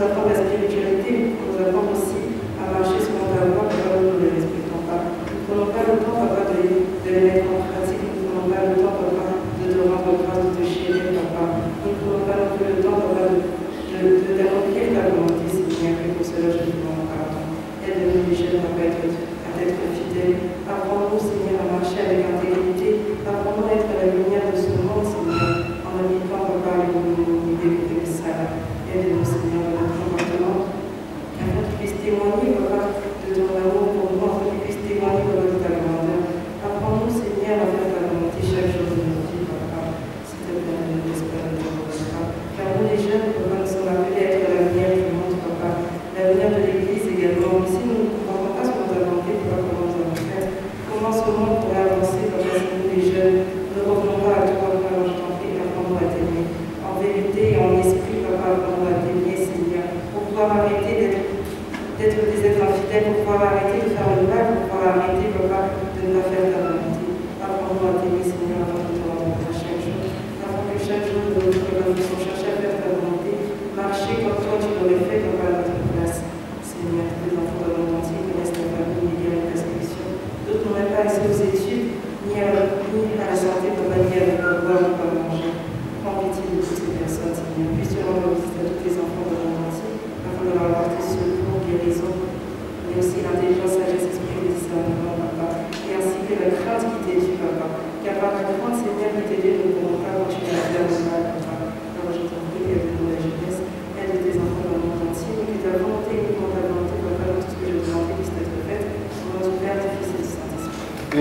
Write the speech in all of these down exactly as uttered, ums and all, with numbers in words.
apprendre la spiritualité, pour nous apprendre aussi à marcher selon ta voie, papa, nous ne les respectons pas. Nous ne prenons pas le temps, papa, de, de les mettre en pratique. Nous ne prenons pas le temps, papa, de te rendre grâce, de te chérir, papa. Nous ne prenons pas non plus le temps, papa, de, de, de d'accomplir ta volonté, Seigneur, et pour cela, je te demande pardon. Aide-nous, les jeunes, papa, à être, à être fidèles. Apprends-nous, Seigneur, à marcher avec intégrité. Apprends-nous à être à la lumière de ce monde, Seigneur, en imitant, papa, l'idée de ça. Aide-nous, Seigneur, dans notre comportement, afin qu'ils puissent témoigner, papa, de ton amour pour nous, afin qu'ils puissent témoigner, papa, de ta grandeur. Apprends-nous, Seigneur, à faire ta volonté chaque jour de notre vie, papa. S'il te plaît, ne nous laisse pas de ton papa. Car nous, les jeunes, papa, nous sommes appelés à être l'avenir du monde, papa. L'avenir de l'Église également. Mais si nous ne comprenons pas ce qu'on t'a demandé, papa, comment nous allons faire? Comment ce monde pourrait avancer, papa, si nous, les jeunes, ne revenons pas à toi, papa, je t'en prie, apprends-nous à t'aimer. En vérité et en esprit, papa, apprends-nous à t'aimer, Seigneur, pour pouvoir arrêter d'être d'être des êtres infidèles, pour pouvoir arrêter de faire le mal, pour pouvoir arrêter, papa, de ne pas faire ta volonté. Apprends-nous à t'aimer, Seigneur, afin de te rendre à chaque jour, afin que chaque jour de notre vie, nous puissions chercher à faire ta volonté, marcher comme toi tu l'aurais fait, papa, à notre place. Seigneur, tous les enfants de monde entier connaissent ta famille, ni bien la persécution. D'autres n'ont même pas accès aux études, ni à la, ni à la santé, papa, ni à la boire, ni à manger. Prends pitié de toutes ces personnes, Seigneur. Puisse-tu rendre visite à tous les enfants de monde entier, afin de leur apporter secours, guérison, mais aussi l'intelligence, sagesse, esprit et discernement, papa, et ainsi que la crainte qui t'est due, papa. Car par la crainte, Seigneur, qui t'est due, nous ne pourrons pas continuer à faire le mal, papa. Alors je t'en prie, aide-nous la jeunesse, aide tes enfants dans le monde entier, mais que ta volonté, uniquement ta volonté, papa, dans tout ce que je te demande puisse être faite, au nom du Père, du Fils et du Saint-Esprit.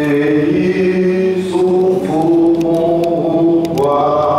Et ils sont pour mon roi.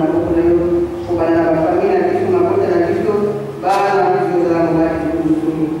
Bala,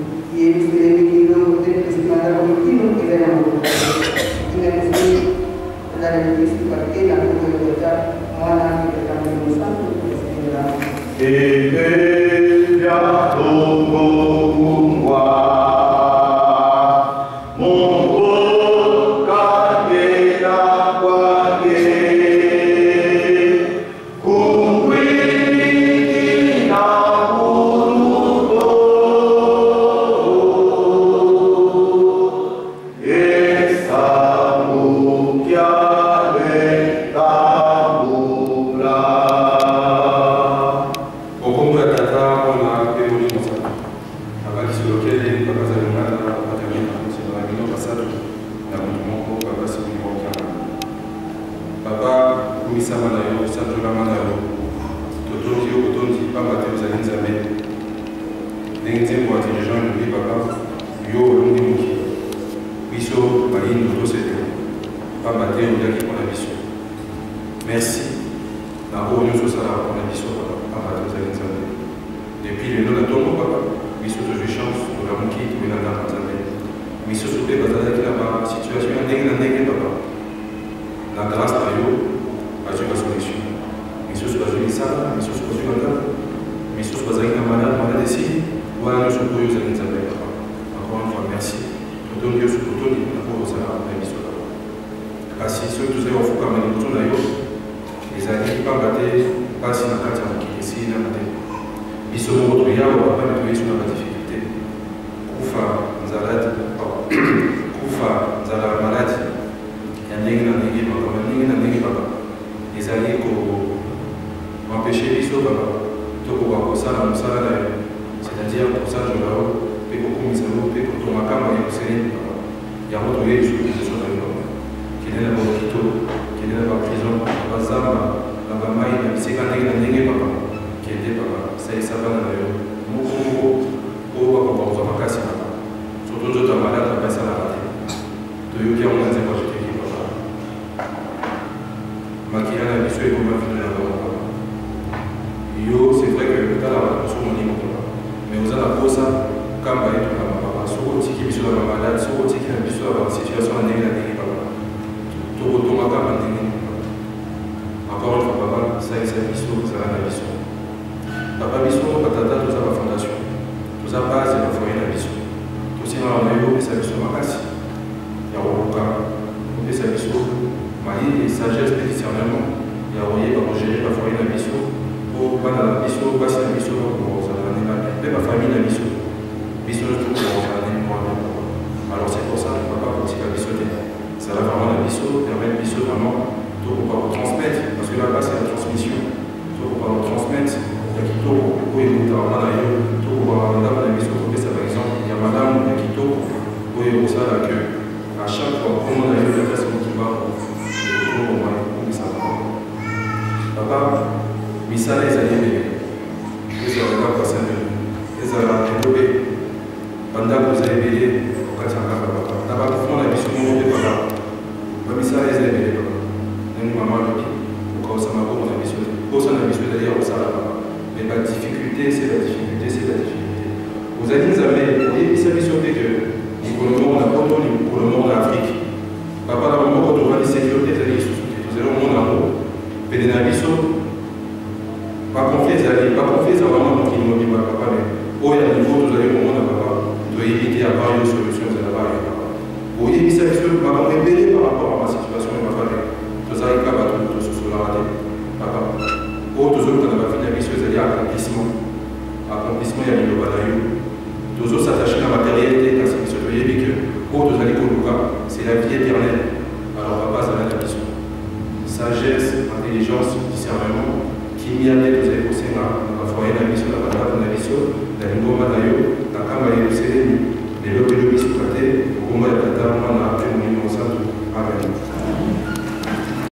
Amen.